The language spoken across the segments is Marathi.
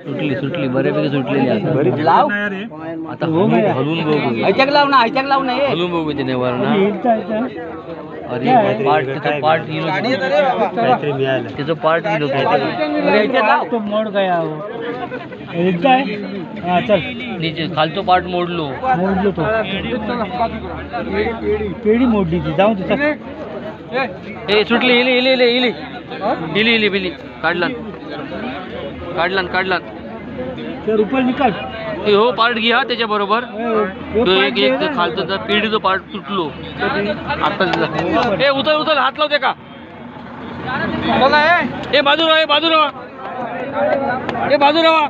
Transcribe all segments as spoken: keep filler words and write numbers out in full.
सुटली सुटली बऱ्यापैकी सुटलेली आता लाव आता हलून बघू ऐचक लाव ना ऐचक लाव ना हलून बघू ते नेवर ना अरे पार्ट त्याचं पार्ट त्याचं पार्ट गेलो तो मोड गया चल नीचे खालचं पार्ट मोडलो मोडलो तो पेढी मोडली ती जाऊ दे ए सुटली इली इली इली इली इली इली बिली काढला काढला काढला ते रुपये निकाल ते हो पार्ट घ्या त्याच्या बरोबर तो एक एक खालचं पेढीचं पार्ट तुटलो आता ए उचल उचल हात लावते का ए बाजू राहा बाजू राहा ए बाजू राहा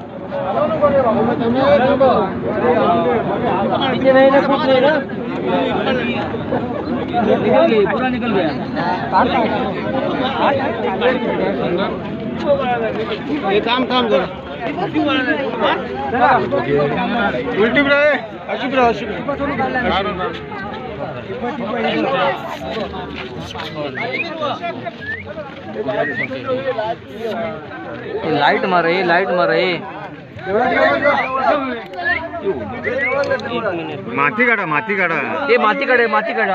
पूरा निकल गया ये काम काम कर उल्टी रहे अशुभ रहा अशुभ लाइट मारे लाइट मारे माती काढा माती काढा ते माती काढे माती काढा